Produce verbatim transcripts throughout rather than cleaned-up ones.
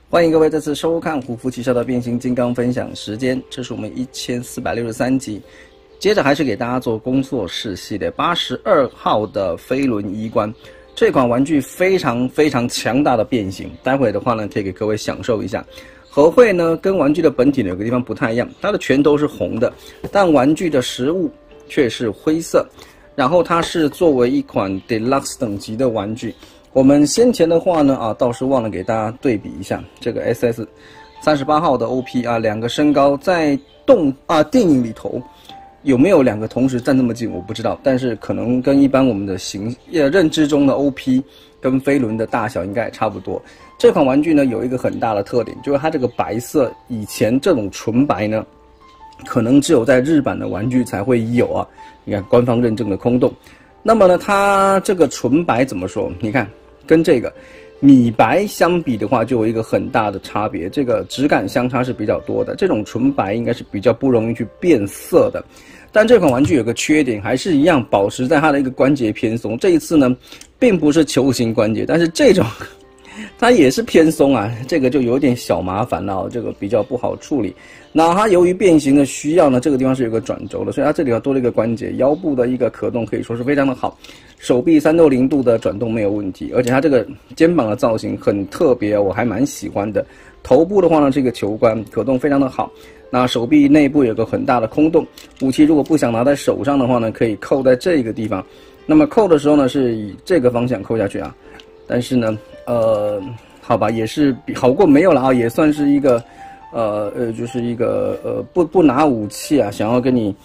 欢迎各位再次收看虎符旗下的变形金刚分享时间，这是我们一千四百六十三集。接着还是给大家做工作室系列八十二号的飞轮衣冠，这款玩具非常非常强大的变形，待会的话呢可以给各位享受一下。合绘呢跟玩具的本体呢有个地方不太一样，它的拳头是红的，但玩具的实物却是灰色。然后它是作为一款 Deluxe 等级的玩具。我们先前的话呢，啊，倒是忘了给大家对比一下这个 S S 三十八号的 O P 啊，两个身高在动啊电影里头有没有两个同时站这么近，我不知道，但是可能跟一般我们的形呃认知中的 O P 跟飞轮的大小应该也差不多。这款玩具呢有一个很大的特点，就是它这个白色，以前这种纯白呢，可能只有在日版的玩具才会有啊。你看官方认证的空洞，那么呢，它这个纯白怎么说？你看。跟这个米白相比的话，就有一个很大的差别，这个质感相差是比较多的。这种纯白应该是比较不容易去变色的，但这款玩具有个缺点，还是一样保持在它的一个关节偏松。这一次呢，并不是球形关节，但是这种它也是偏松啊，这个就有点小麻烦了，这个比较不好处理。那它由于变形的需要呢，这个地方是有个转轴的，所以它这里要多了一个关节，腰部的一个可动可以说是非常的好。手臂三六零度的转动没有问题，而且它这个肩膀的造型很特别，我还蛮喜欢的。头部的话呢，这个球冠可动非常的好。那手臂内部有个很大的空洞，武器如果不想拿在手上的话呢，可以扣在这个地方。那么扣的时候呢，是以这个方向扣下去啊。但是呢，呃，好吧，也是比好过没有了啊，也算是一个，呃呃，就是一个呃不不拿武器啊，想要跟你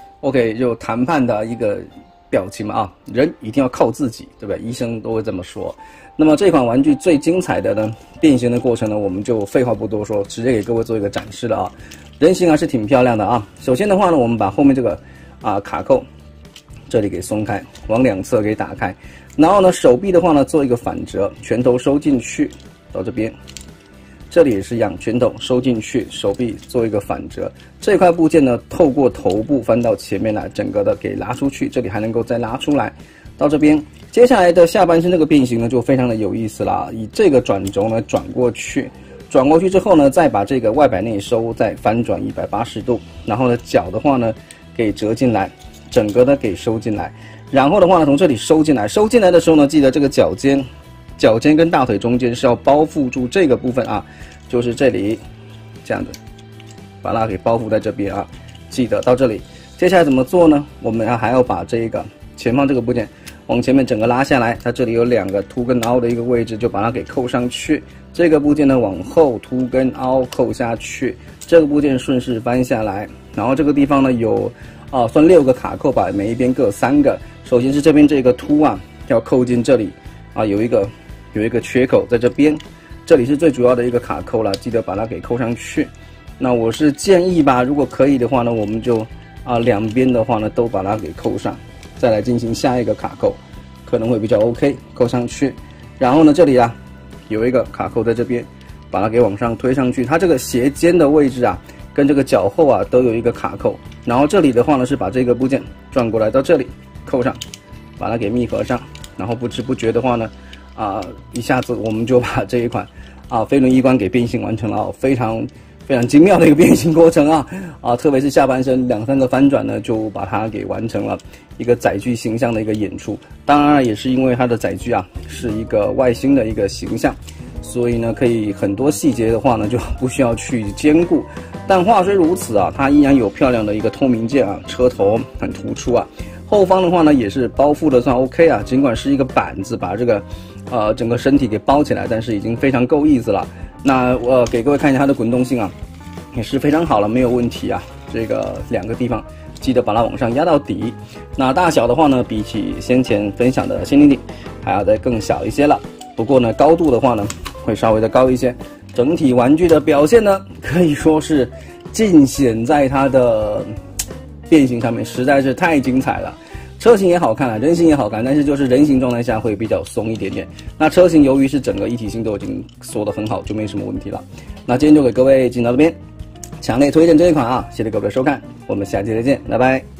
OK 就谈判的一个表情嘛啊，人一定要靠自己，对不对？医生都会这么说。那么这款玩具最精彩的呢，变形的过程呢，我们就废话不多说，直接给各位做一个展示了啊。人形还是挺漂亮的啊。首先的话呢，我们把后面这个啊卡扣这里给松开，往两侧给打开。然后呢，手臂的话呢，做一个反折，拳头收进去，到这边，这里也是一样，拳头收进去，手臂做一个反折。这块部件呢，透过头部翻到前面来，整个的给拉出去，这里还能够再拉出来，到这边。接下来的下半身这个变形呢，就非常的有意思啦。以这个转轴呢转过去，转过去之后呢，再把这个外摆内收，再翻转一百八十度，然后呢，脚的话呢，给折进来，整个的给收进来。然后的话呢，从这里收进来，收进来的时候呢，记得这个脚尖，脚尖跟大腿中间是要包覆住这个部分啊，就是这里，这样子，把它给包覆在这边啊，记得到这里。接下来怎么做呢？我们还要把这个前方这个部件往前面整个拉下来，它这里有两个凸跟凹的一个位置，就把它给扣上去。这个部件呢往后凸跟凹扣下去，这个部件顺势翻下来，然后这个地方呢有啊算六个卡扣吧，每一边各三个。首先是这边这个凸啊，要扣进这里啊，有一个有一个缺口在这边，这里是最主要的一个卡扣了，记得把它给扣上去。那我是建议吧，如果可以的话呢，我们就啊两边的话呢都把它给扣上，再来进行下一个卡扣，可能会比较 OK， 扣上去。然后呢，这里啊有一个卡扣在这边，把它给往上推上去，它这个鞋尖的位置啊，跟这个脚后啊都有一个卡扣。然后这里的话呢，是把这个部件转过来到这里。扣上，把它给密合上，然后不知不觉的话呢，啊、呃，一下子我们就把这一款啊飞轮衣冠给变形完成了，非常非常精妙的一个变形过程啊啊，特别是下半身两三个翻转呢，就把它给完成了一个载具形象的一个演出。当然也是因为它的载具啊是一个外星的一个形象，所以呢可以很多细节的话呢就不需要去兼顾。但话虽如此啊，它依然有漂亮的一个透明件啊，车头很突出啊。后方的话呢，也是包覆的算 OK 啊，尽管是一个板子把这个，呃，整个身体给包起来，但是已经非常够意思了。那我、呃、给各位看一下它的滚动性啊，也是非常好了，没有问题啊。这个两个地方记得把它往上压到底。那大小的话呢，比起先前分享的仙灵顶还要再更小一些了。不过呢，高度的话呢，会稍微的高一些。整体玩具的表现呢，可以说是尽显在它的变形上面，实在是太精彩了。车型也好看啊，人形也好看，但是就是人形状态下会比较松一点点。那车型由于是整个一体性都已经锁得很好，就没什么问题了。那今天就给各位进到这边，强烈推荐这一款啊，谢谢各位的收看，我们下期再见，拜拜。